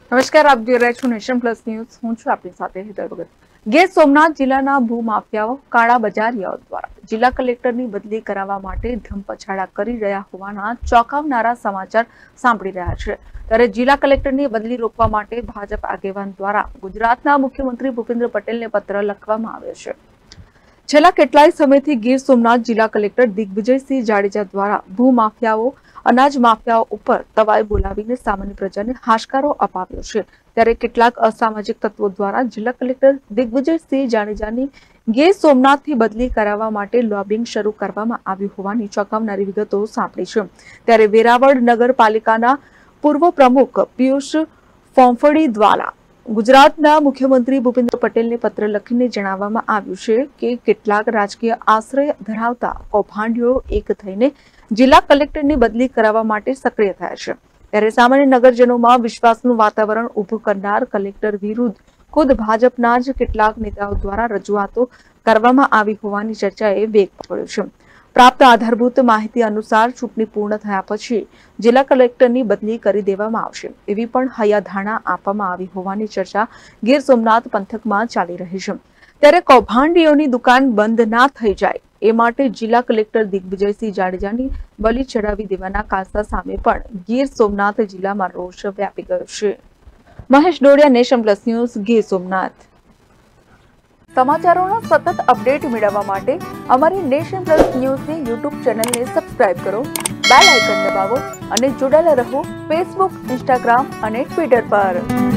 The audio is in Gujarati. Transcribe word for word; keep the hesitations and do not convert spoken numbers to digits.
નમસ્કાર, આપ જોઈ રહ્યા છો નેશન પ્લસ ન્યૂઝ. હું છું આપની સાથે હેતલ ભગત. ગીર સોમનાથ જિલ્લાના ભૂમાફિયાઓ કાળા બજારીયાઓ દ્વારા જિલ્લા કલેક્ટરની બદલી કરાવવા માટે ધમપછાડા કરી રહ્યા હોવાના ચોંકાવનારા સમાચાર સાંભળી રહ્યા છે. ત્યારે જિલ્લા કલેક્ટરની બદલી રોકવા માટે ભાજપ આગેવાન દ્વારા ગુજરાતના મુખ્યમંત્રી ભૂપેન્દ્ર પટેલને પત્ર લખવામાં આવ્યો છે. છેલ્લા કેટલાય સમયથી ગીર સોમનાથ જિલ્લા કલેક્ટર દિગ્વિજયસિંહ જાડેજા દ્વારા ભૂમાફિયાઓ અનાજ માફિયાઓ ઉપર તવાઈ બોલાવીને સામાન્ય પ્રજાને હાશકારો અપાવ્યો છે. ત્યારે કેટલાક અસામાજિક તત્વો દ્વારા જિલ્લા કલેક્ટર દિગ્વિજયસિંહ જાડેજાની ગીર સોમનાથથી બદલી કરાવવા માટે લોબિંગ શરૂ કરવામાં આવ્યું હોવાની ચોંકાવનારી વિગતો સાંપડી છે. ત્યારે વેરાવળ નગરપાલિકાના પૂર્વ પ્રમુખ પિયુષ ફોંફડી દ્વારા ગુજરાતના મુખ્યમંત્રી ભૂપેન્દ્ર પટેલને પત્ર લખીને જણાવવામાં આવ્યું છે કે કેટલાક રાજકીય આશ્રય ધરાવતા કૌભાંડીઓ એક થઈને જિલ્લા કલેક્ટરની બદલી કરાવવા માટે સક્રિય થયા છે. ત્યારે સામાન્ય નગરજનોમાં વિશ્વાસનું વાતાવરણ ઉભું કરનાર કલેક્ટર વિરુદ્ધ ખુદ ભાજપના જ કેટલાક નેતાઓ દ્વારા રજૂઆતો કરવામાં આવી હોવાની ચર્ચાએ વેગ પકડ્યો છે. પ્રાપ્ત આધારભૂત માહિતી અનુસાર ચૂંટણી પૂર્ણ થયા પછી જિલ્લા કલેક્ટરની બદલી કરી દેવામાં આવશે એવી પણ હૈયાધારણા આપવામાં આવી હોવાની ચર્ચા ગીર સોમનાથ પંથકમાં ચાલી રહી છે. ત્યારે કૌભાંડીઓની દુકાન બંધ ના થઈ જાય એ માટે જિલ્લા કલેક્ટર દિગ્વિજયસિંહ જાડેજાની બલી ચડાવી દેવાના કારસા સામે પણ ગીર સોમનાથ જિલ્લામાં રોષ વ્યાપી ગયો છે. Mahesh Dodiya, Nation Plus News, Gir Somnath. સમાચારોના સતત અપડેટ મેળવવા માટે અમારી નેશન પ્લસ ન્યૂઝની યુટ્યુબ ચેનલને સબસ્ક્રાઇબ કરો, બેલ આઇકન દબાવો અને જોડાયેલા રહો ફેસબુક, ઇન્સ્ટાગ્રામ અને ટ્વિટર પર.